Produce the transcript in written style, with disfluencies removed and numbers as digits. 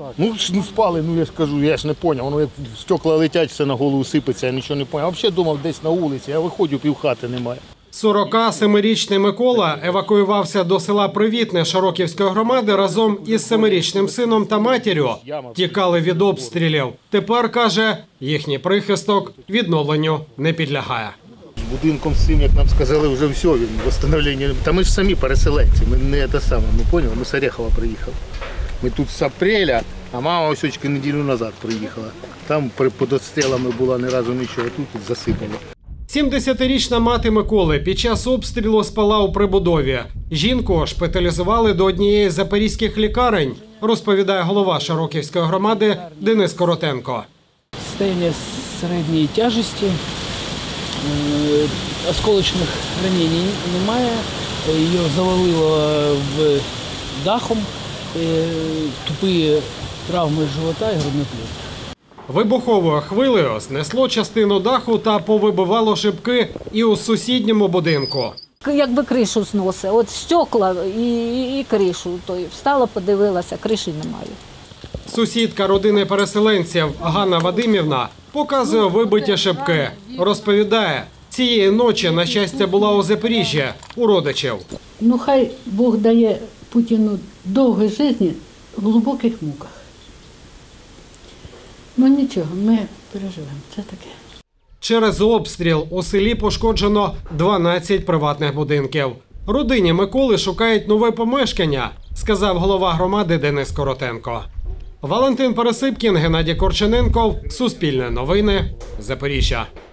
Ну спали, ну я ж кажу, я ж не зрозумів. Воно як стекла летять, все на голову сипеться, я нічого не зрозумів. Взагалі думав десь на вулиці, я виходжу, півхати немає. 47-річний Микола евакуювався до села Привітне Широківської громади разом із 7-річним сином та матір'ю. Тікали від обстрілів. Тепер, каже, їхній прихисток відновленню не підлягає. З будинком з цим, як нам сказали, вже все, він встановлення. Та ми ж самі переселенці, ми не те саме, ми поняли, ми з Орехова приїхали. Ми тут з апреля, а мама ось очки неділю назад приїхала. Там під обстрілами була ні разу нічого, тут засипало. 70-річна мати Миколи під час обстрілу спала у прибудові. Жінку шпиталізували до однієї з запорізьких лікарень, розповідає голова Широківської громади Денис Коротенко. Состояние средней тяжести, осколочных ранений немає, ее завалило дахом, тупые травми живота і грудної клітки. Вибуховою хвилею знесло частину даху та повибивало шибки і у сусідньому будинку. Якби кришу зносить, от стекла і кришу. То встала, подивилася, криші немає. Сусідка родини переселенців Ганна Вадимівна показує вибиті шибки. Розповідає, цієї ночі, на щастя, була у Запоріжжі, у родичів. Ну, хай Бог дає Путіну довгої житті в глибоких муках. Ну нічого, ми переживемо, це таке. Через обстріл у селі пошкоджено 12 приватних будинків. Родині Миколи шукають нове помешкання, сказав голова громади Денис Коротенко. Валентин Пересипкін, Геннадій Корчененков, Суспільне новини, Запоріжжя.